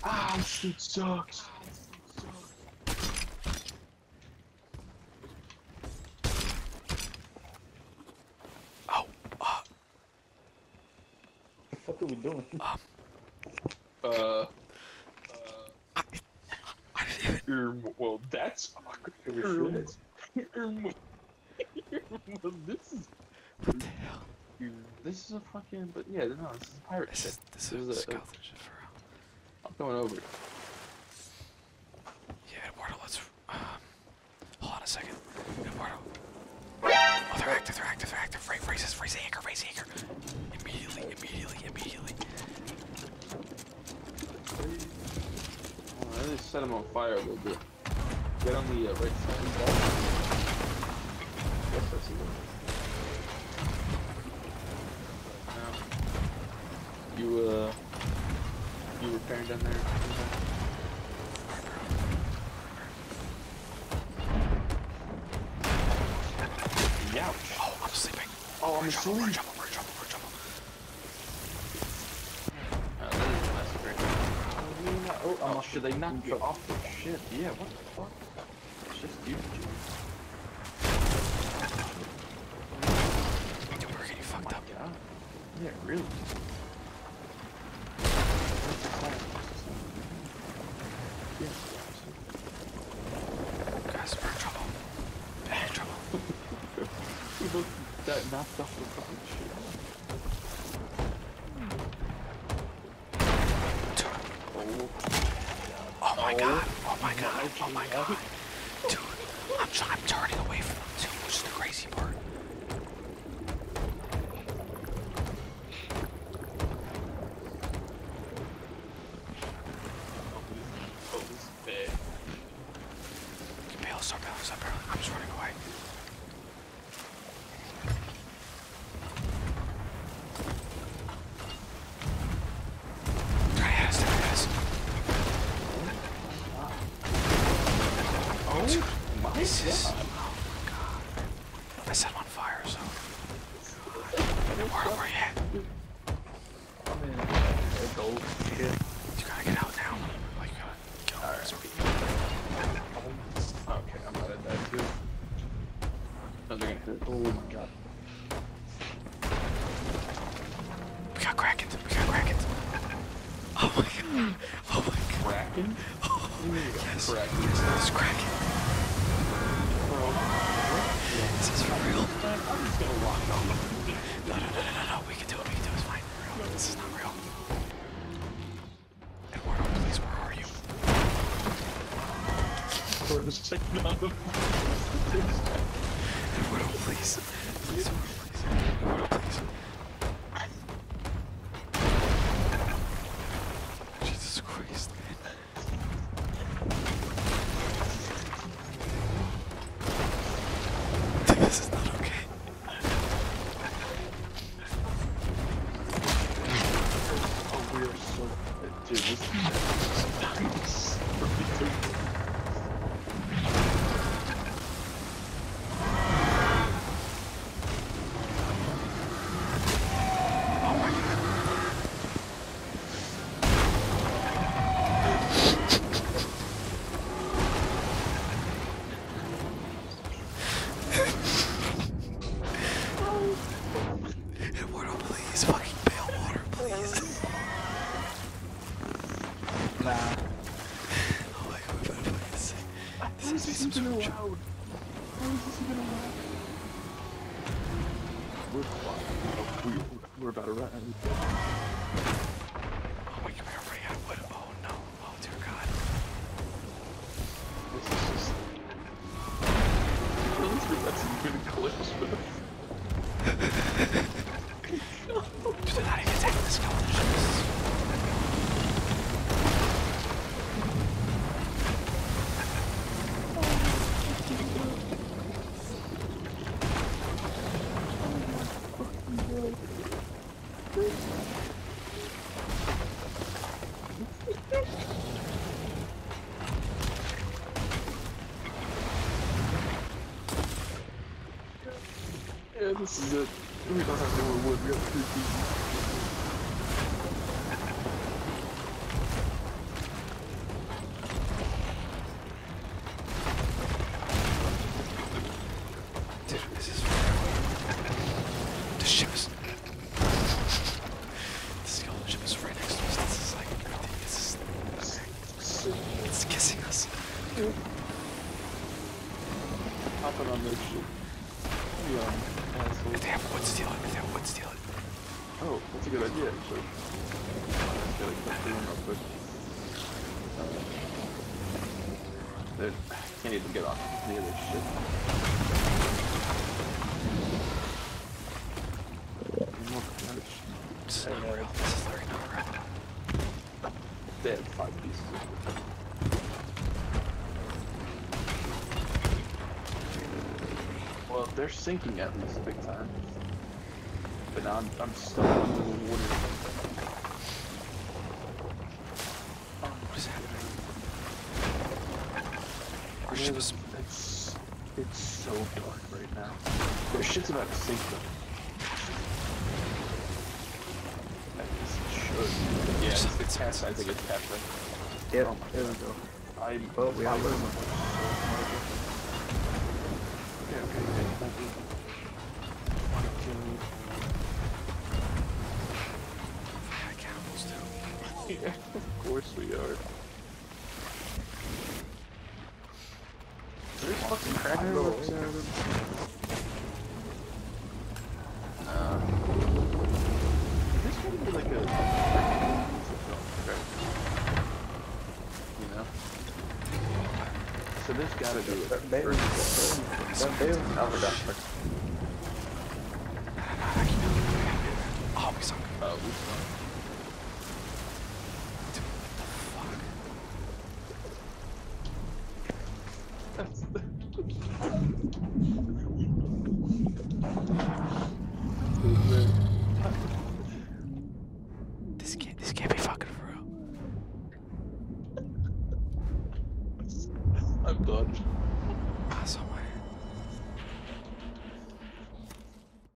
Ah, this dude sucks. Oh, What are we doing? I didn't even... Well, that's awkward. Well, this is... What the hell? This is a fucking... But yeah, no, this is a pirate ship. This is a skeleton ship for real. I'm going over it. Yeah, Eduardo, let's... hold on a second. Eduardo. Oh, they're active. Raise the anchor. Immediately. Oh, I just set him on fire a little bit. Get on the right side. Yes, I see one. You repairing down there? Ouch. Oh, I'm sleeping. Oh, I'm asleep. We're in trouble. That is a massacre. Oh, should they knock you off the ship? Yeah, what the fuck? It's just you. Dude, we're getting fucked up. God. Yeah, really. Guys, we're in trouble. Bad trouble. We both got knocked off the fucking ship. Oh my god. Dude, I'm turning away from them too, which is the crazy part. Oh, this is bad. Stop barreling. I'm just running away. They're gonna hit us. Oh, dude, my this God. is... Oh my god. I set him on fire, so... Where are you at? I'm in a gold shit. You gotta get out now. Like, you gotta kill him. Okay, I'm gonna die too. No, they're gonna hit. Oh my god. We got kraken. Oh my god. Kraken? Yes. Kraken. It's kraken. Bro. This is for real. I'm just gonna walk off. No. We can do it. It's fine. For real. This is not real. Eduardo, please, where are you? Eduardo, please. Eduardo, please. Jesus Christ. This is not okay. Oh, we are so... Dude, this is nice. Eduardo, please. Fucking pale water, please. Nah. Oh my god, we better fucking sing. This is some sort of joke. We're quiet. We're about to run. Oh my god, we're running out of wood. Oh no. Oh dear god. This is just... I don't think that's even a clips, but... Dude, they're not even attacking the skeleton ships. Yeah, this is it. We don't have any more wood, we have 3 pieces. Oh, that's a good idea, actually. Just gotta get through them real quick. Dude, I can't even get off any of this shit. More cards. This is not real. This is literally not real. They have 5 pieces of it. Well, they're sinking at least big time. But now I'm stuck on the water. What is happening? Our ship is... It's so dark right now. Their shit's about to sink though. I guess it should. Yeah, it's cast. I think it's capturing. Yep, Oh my there we God. go. Oh, We have room. Okay. Cannibals too. Yeah, of course we are. There's fucking kraken ropes out of them. This would be like a you know? So there's gotta be That bail. That bail. Oh, we got it. Oh, we sunk. Oh, we saw. That's the... This can't be fucking for real. I'm done. Ah, so much.